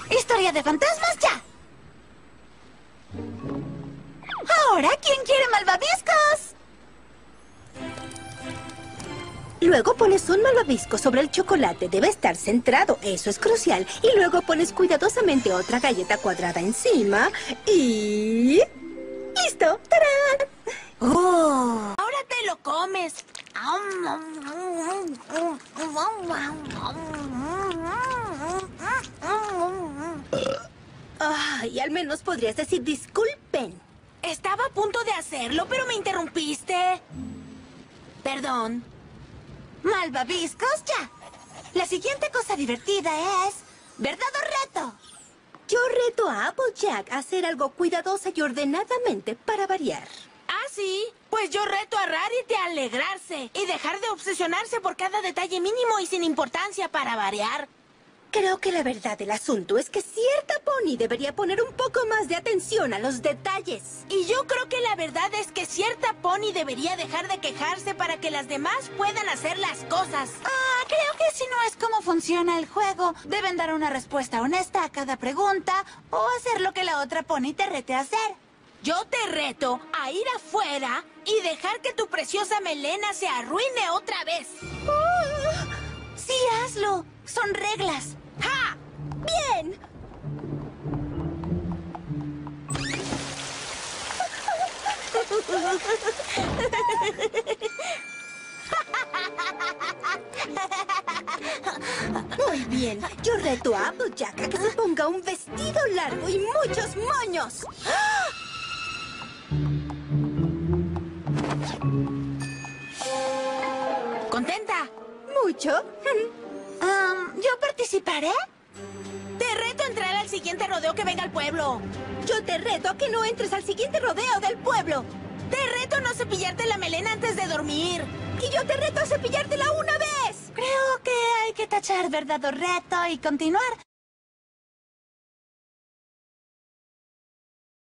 ¡Historia de fantasmas ya! Ahora, ¿quién quiere malvaviscos? Luego pones un malvavisco sobre el chocolate. Debe estar centrado, eso es crucial. Y luego pones cuidadosamente otra galleta cuadrada encima y... ¡listo! ¡Tarán! Ahora te lo comes. Ay, al menos podrías decir disculpen. Estaba a punto de hacerlo, pero me interrumpiste. Perdón. Malvaviscos ya. La siguiente cosa divertida es... ¿verdad o reto? Yo reto a Applejack a hacer algo cuidadosa y ordenadamente para variar. ¿Ah, sí? Pues yo reto a Rarity a alegrarse y dejar de obsesionarse por cada detalle mínimo y sin importancia para variar. Creo que la verdad del asunto es que cierta Pony debería poner un poco más de atención a los detalles. Y yo creo que la verdad es que cierta Pony debería dejar de quejarse para que las demás puedan hacer las cosas. Creo que si no es como funciona el juego, deben dar una respuesta honesta a cada pregunta o hacer lo que la otra Pony te rete a hacer. Yo te reto a ir afuera y dejar que tu preciosa melena se arruine otra vez. Sí, hazlo. Son reglas. ¡Ja! ¡Bien! Muy bien. Yo reto a Applejack a que se ponga un vestido largo y muchos moños. ¿Contenta? ¿Mucho? ¿Yo participaré? Te reto a entrar al siguiente rodeo que venga al pueblo. Yo te reto a que no entres al siguiente rodeo del pueblo. Te reto a no cepillarte la melena antes de dormir. Y yo te reto a cepillártela una vez. Creo que hay que tachar verdad o reto y continuar.